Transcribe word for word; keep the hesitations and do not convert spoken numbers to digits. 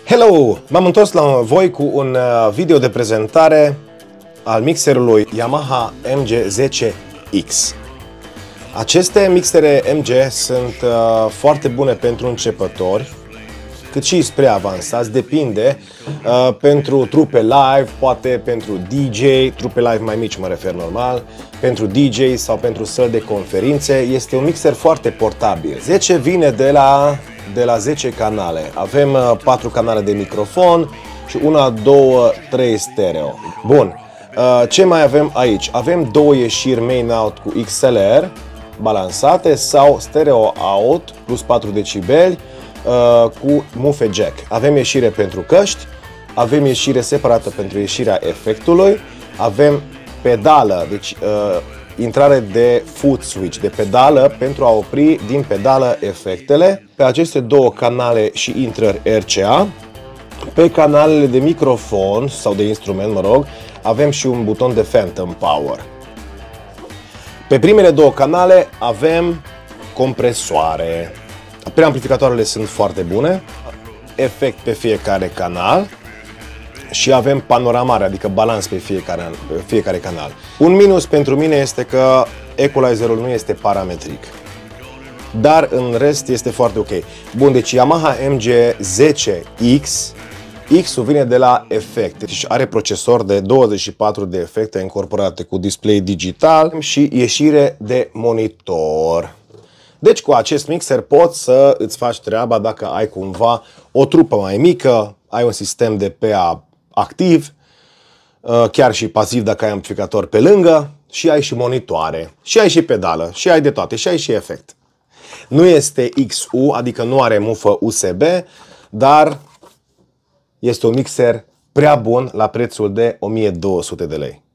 Hello! M-am întors la voi cu un video de prezentare al mixerului Yamaha M G zece X. Aceste mixere M G sunt uh, foarte bune pentru începători, cât și spre avansați, depinde, uh, pentru trupe live, poate pentru D J, trupe live mai mici mă refer normal, pentru D J sau pentru săli de conferințe. Este un mixer foarte portabil. zece vine de la, de la zece canale. Avem uh, patru canale de microfon și una, două, trei stereo. Bun. Uh, ce mai avem aici? Avem două ieșiri main-out cu X L R balansate sau stereo-out plus patru decibeli uh, cu mufe jack. Avem ieșire pentru căști, avem ieșire separată pentru ieșirea efectului, avem pedală, deci uh, intrare de foot switch, de pedală pentru a opri din pedală efectele. Pe aceste două canale și intrări R C A. Pe canalele de microfon sau de instrument, mă rog, avem și un buton de Phantom Power. Pe primele două canale avem compresoare. Preamplificatoarele sunt foarte bune, efect pe fiecare canal și avem panoramare, adică balans pe fiecare, pe fiecare canal. Un minus pentru mine este că equalizerul nu este parametric, dar în rest este foarte ok. Bun, deci Yamaha M G zece X, X-ul vine de la efecte, deci are procesor de douăzeci și patru de efecte incorporate cu display digital și ieșire de monitor. Deci cu acest mixer poți să îți faci treaba dacă ai cumva o trupă mai mică, ai un sistem de P A activ, chiar și pasiv dacă ai amplificator pe lângă, și ai și monitoare, și ai și pedală, și ai de toate, și ai și efect. Nu este X U, adică nu are mufă U S B, dar este un mixer prea bun la prețul de o mie două sute de lei.